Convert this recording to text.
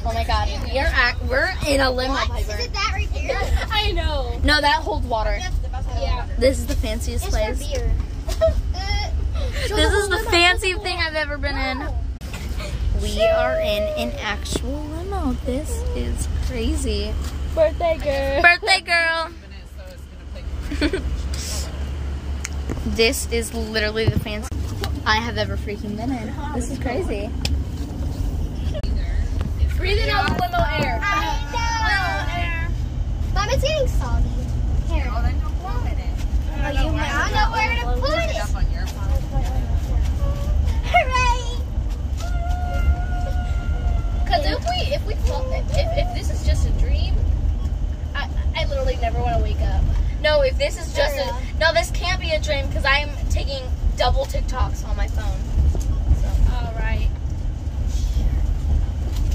Oh my god, we're in a limo. Is it that right there? I know. No, that holds water. Yeah. This is the fanciest place. It's for beer. This is the fanciest thing I've ever been in. We are in an actual limo. This is crazy. Birthday girl. Birthday girl. This is literally the fanciest I have ever freaking been in. This is crazy. Breathing out the limo air. I know. Mom, it's getting soggy. Here. Well, then don't blow in it. Oh, you might. I don't know where to put it. Up on your phone. Hooray! Because if this is just a dream, I literally never want to wake up. No, if this is just no, this can't be a dream because I'm taking double TikToks on my phone.